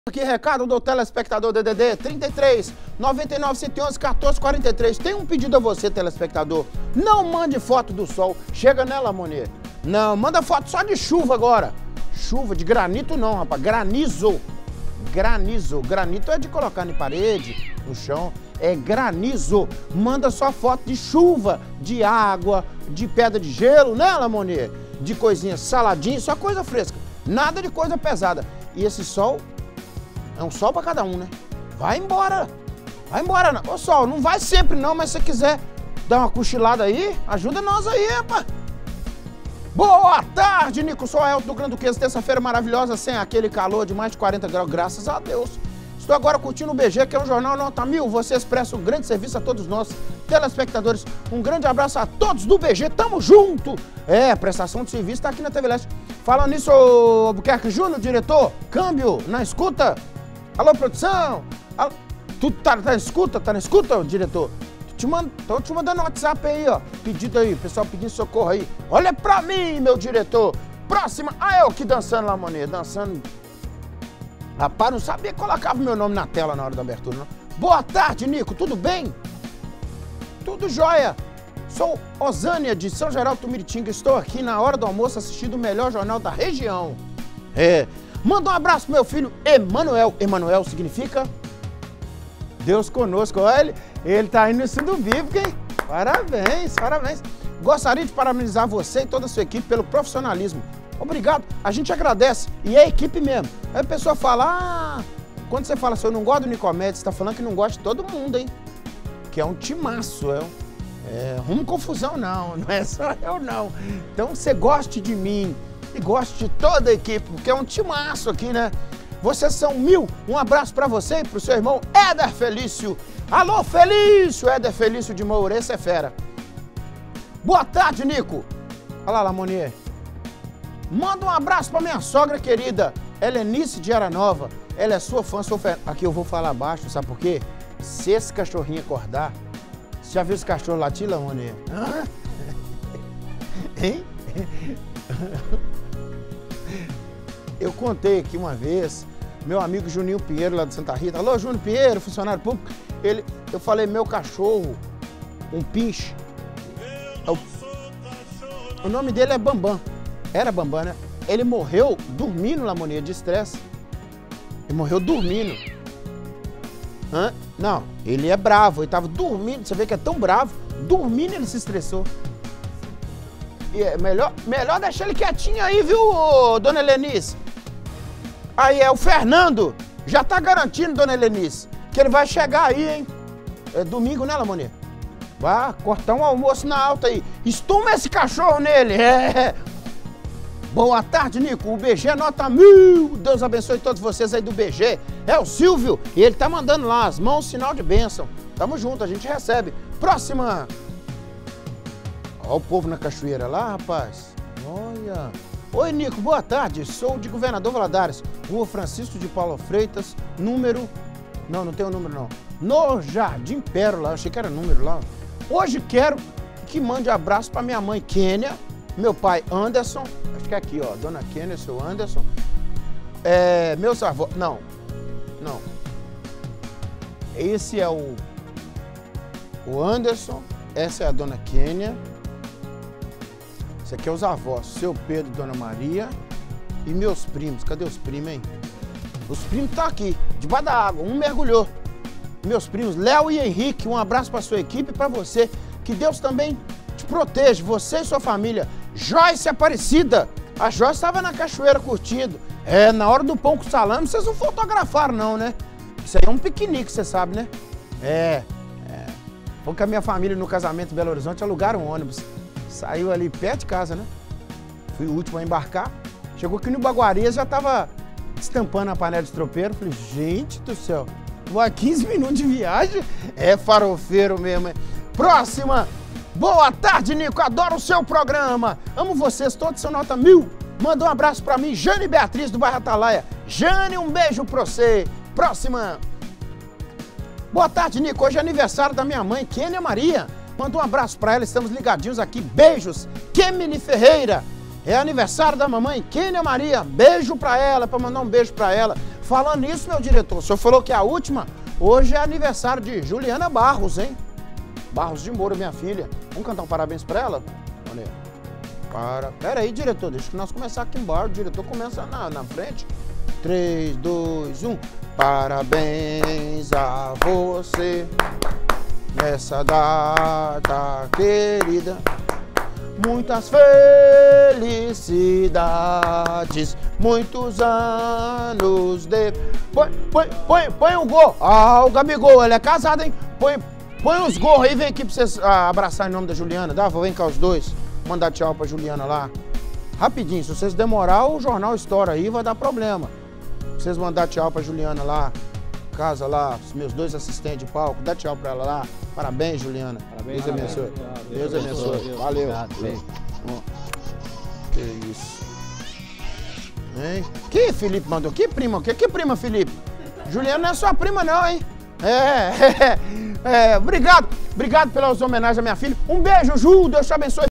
Aqui, recado do telespectador DDD 33 99 111 14 43. Tem um pedido a você, telespectador. Não mande foto do sol. Chega nela, Monier. Não, manda foto só de chuva agora. Chuva, de granito não, rapaz. Granizo. Granizo. Granito é de colocar em parede, no chão. É granizo. Manda só foto de chuva, de água, de pedra de gelo, né, Lamonier? De coisinha saladinha, só coisa fresca. Nada de coisa pesada. E esse sol é um sol pra cada um, né? Vai embora. Vai embora. Não. Ô, sol, não vai sempre não, mas se você quiser dar uma cochilada aí, ajuda nós aí, rapaz. Boa tarde, Nico. Sou Elton do Grande Duquesa. Terça-feira maravilhosa, sem aquele calor de mais de 40 graus, graças a Deus. Estou agora curtindo o BG, que é um jornal nota 1000. Vocês prestam um grande serviço a todos nós, telespectadores. Um grande abraço a todos do BG. Tamo junto. É, prestação de serviço tá aqui na TV Leste. Falando nisso, Albuquerque Júnior, diretor, câmbio, na escuta. Alô, produção. Alô. Tu tá na escuta? Tá na escuta, diretor? Tô te mandando um WhatsApp aí, ó. Pedido aí, pessoal pedindo socorro aí. Olha pra mim, meu diretor. Próxima. Ah, eu que dançando lá, Monet. Dançando. Rapaz, não sabia que colocava meu nome na tela na hora da abertura, não. Boa tarde, Nico. Tudo bem? Tudo jóia. Sou Osânia de São Geraldo do Tumiritinga. Estou aqui na hora do almoço assistindo o melhor jornal da região. É. Manda um abraço pro meu filho Emanuel. Emanuel significa Deus conosco. Olha, ele tá indo no estudo bíblico, hein? Parabéns, parabéns. Gostaria de parabenizar você e toda a sua equipe pelo profissionalismo. Obrigado, a gente agradece. E é a equipe mesmo. Aí a pessoa fala, quando você fala assim, eu não gosto do Nicomedes, você tá falando que não gosta de todo mundo, hein? Que é um timaço, rumo confusão não é só eu não. Então você goste de mim e goste de toda a equipe, porque é um timaço aqui, né? Vocês são 1000. Um abraço pra você e pro seu irmão Éder Felício. Alô, Felício! Éder Felício de Moura, esse é fera. Boa tarde, Nico. Olha lá, Lamonier. Manda um abraço pra minha sogra querida, Helenice de Aranova. Ela é sua fã, sou fã. Aqui eu vou falar baixo, sabe por quê? Se esse cachorrinho acordar, você já viu esse cachorro latir, Lamonier? Hein? Eu contei aqui uma vez, meu amigo Juninho Pinheiro, lá de Santa Rita. Alô, Júnior Pinheiro, funcionário público. Eu falei, meu cachorro, um pinche. O nome dele é Bambam. Era Bambam, né? Ele morreu dormindo, Lamonier, de estresse. Ele morreu dormindo. Não, ele é bravo. Ele tava dormindo. Você vê que é tão bravo. Dormindo ele se estressou. E é melhor deixar ele quietinho aí, viu, dona Helenice? Aí o Fernando já tá garantindo, dona Helenice, que ele vai chegar aí, hein? É domingo, né, Lamonier? Vai cortar um almoço na alta aí. Estuma esse cachorro nele. Boa tarde, Nico. O BG é nota 1000. Deus abençoe todos vocês aí do BG. É o Silvio e ele tá mandando lá as mãos, sinal de bênção. Tamo junto, a gente recebe. Próxima. Olha o povo na cachoeira lá, rapaz. Olha. Oi, Nico, boa tarde. Sou de Governador Valadares, Rua Francisco de Paulo Freitas, número... Não tem o número, não. No Jardim Pérola, achei que era número lá. Hoje quero que mande abraço para minha mãe, Kênia, meu pai, Anderson. Acho que é aqui, ó, dona Kênia, seu Anderson. Meus avós... Não. Esse é o Anderson, essa é a dona Kênia. Esse aqui é os avós, seu Pedro e dona Maria. E meus primos, cadê os primos, hein? Os primos estão aqui, debaixo da água, um mergulhou. Meus primos, Léo e Henrique, um abraço para sua equipe e para você. Que Deus também te proteja, você e sua família. Joyce Aparecida, a Joyce estava na cachoeira curtindo. Na hora do pão com salame, vocês não fotografaram não, né? Isso aí é um piquenique, você sabe, né? Porque a minha família no casamento em Belo Horizonte alugaram um ônibus. Saiu ali perto de casa, né? Fui o último a embarcar. Chegou aqui no Baguarias, já tava estampando a panela de tropeiro. Falei, gente do céu, vou a 15 minutos de viagem. É farofeiro mesmo, hein? Próxima. Boa tarde, Nico. Adoro o seu programa. Amo vocês todos, são nota 1000. Manda um abraço pra mim, Jane Beatriz do bairro Atalaia. Jane, um beijo pra você. Próxima. Boa tarde, Nico. Hoje é aniversário da minha mãe, Kênia Maria. Manda um abraço pra ela, estamos ligadinhos aqui. Beijos. Kemily Ferreira. É aniversário da mamãe Kênia Maria. Beijo pra ela, pra mandar um beijo pra ela. Falando nisso, meu diretor, o senhor falou que é a última? Hoje é aniversário de Juliana Barros, hein? Barros de Moura, minha filha. Vamos cantar um parabéns pra ela? Olha aí. Pera aí, diretor, deixa que nós começar aqui embaixo. O diretor começa na frente. 3, 2, 1. Parabéns a você nessa data querida. Muitas felicidades, muitos anos de... Põe o gol. Ah, o Gabigol, ele é casado, hein? Põe os gols aí, vem aqui pra vocês abraçar em nome da Juliana. Vem cá os dois. Mandar tchau pra Juliana lá. Rapidinho, se vocês demorar, o jornal estoura aí, vai dar problema. Vocês mandar tchau pra Juliana lá. Casa lá, os meus 2 assistentes de palco. Dá tchau pra ela lá. Parabéns, Juliana. Parabéns, Deus abençoe. Deus abençoe. Valeu. Que isso. Hein? Que Felipe mandou? Que prima? Que prima, Felipe? Juliana não é sua prima, não, hein? Obrigado. Obrigado pelas homenagens à minha filha. Um beijo, Ju. Deus te abençoe.